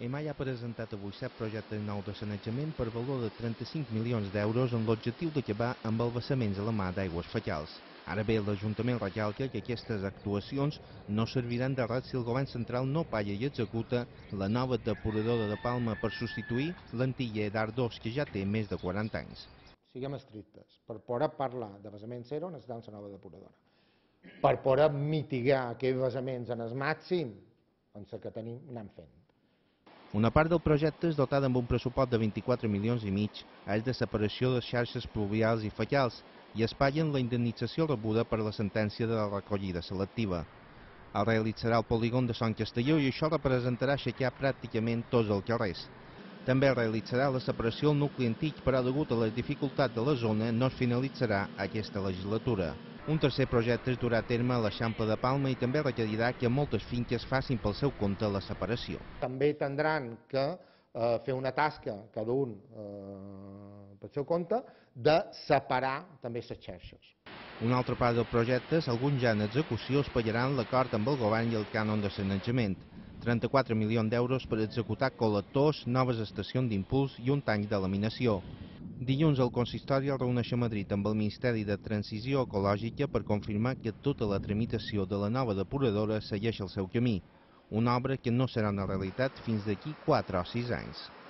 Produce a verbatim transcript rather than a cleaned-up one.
EMAI ha presentat avui set projectes nous de sanejament per valor de trenta-cinc milions d'euros amb l'objectiu d'acabar amb embassaments a la mà d'aigües fecals. Ara bé, l'Ajuntament recalca que aquestes actuacions no serviran de res si el govern central no palla i executa la nova depuradora de Palma per substituir l'antiga EDAR dos, que ja té més de quaranta anys. Siguem estrictes. Per poder parlar de vessament zero necessitem la nova depuradora. Per poder mitigar aquests vessaments en el màxim, en la que tenim, anem fent. Una part del projecte és dotada amb un pressupost de vint-i-quatre milions i mig, és de separació de xarxes pluvials i fecals, i es paguen la indemnització rebuda per la sentència de la recollida selectiva. El realitzarà el polígon de Son Castelló i això representarà aixecar pràcticament tots els carrers. També realitzarà la separació al nucli antic, però degut a les dificultats de la zona no es finalitzarà aquesta legislatura. Un tercer projecte es durà a terme a l'Eixample de Palma i també requerirà que moltes finques facin pel seu compte la separació. També tindran que eh, fer una tasca, cada un eh, pel seu compte, de separar també les xarxes. Una altra part del projecte és alguns ja en execució esperaran l'acord amb el govern i el cànon de sanejament. trenta-quatre milions d'euros per executar col·lectors, noves estacions d'impuls i un tanc de laminació. Dilluns el consistori es reuneix a Madrid amb el Ministeri de Transició Ecològica per confirmar que tota la tramitació de la nova depuradora segueix el seu camí, una obra que no serà una realitat fins d'aquí quatre o sis anys.